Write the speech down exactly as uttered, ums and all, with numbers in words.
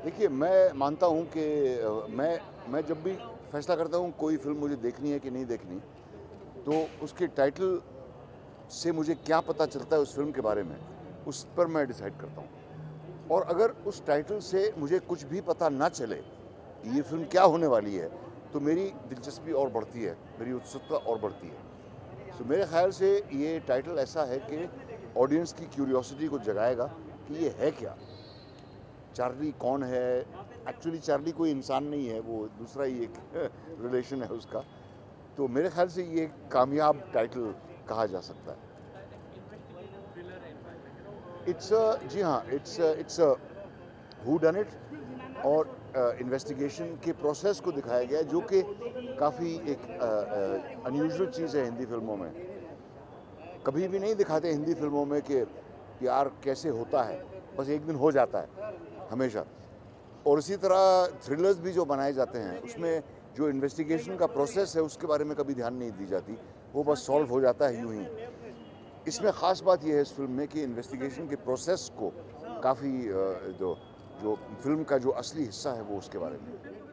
देखिए, मैं मानता हूँ कि अ, मैं मैं जब भी फैसला करता हूँ कोई फ़िल्म मुझे देखनी है कि नहीं देखनी, तो उसके टाइटल से मुझे क्या पता चलता है उस फ़िल्म के बारे में, उस पर मैं डिसाइड करता हूँ। और अगर उस टाइटल से मुझे कुछ भी पता ना चले कि ये फ़िल्म क्या होने वाली है, तो मेरी दिलचस्पी और बढ़ती है, मेरी उत्सुकता और बढ़ती है। सो मेरे ख़्याल से ये टाइटल ऐसा है कि ऑडियंस की क्यूरियोसिटी को जगाएगा कि ये है क्या? चार्ली कौन है? एक्चुअली चार्ली कोई इंसान नहीं है, वो दूसरा ही एक रिलेशन है उसका। तो मेरे ख़्याल से ये एक कामयाब टाइटल कहा जा सकता है। इट्स अ जी हाँ, it's a it's a whodunit और इन्वेस्टिगेशन के प्रोसेस को दिखाया गया है, जो कि काफ़ी एक अनयूजुअल चीज़ है हिंदी फिल्मों में। कभी भी नहीं दिखाते हिंदी फिल्मों में कि प्यार कैसे होता है, बस एक दिन हो जाता है, हमेशा। और इसी तरह थ्रिलर्स भी जो बनाए जाते हैं, उसमें जो इन्वेस्टिगेशन का प्रोसेस है, उसके बारे में कभी ध्यान नहीं दी जाती, वो बस सॉल्व हो जाता है यूँ ही। इसमें ख़ास बात ये है इस फ़िल्म में कि इन्वेस्टिगेशन के प्रोसेस को काफ़ी अ, जो जो फ़िल्म का जो असली हिस्सा है, वो उसके बारे में है।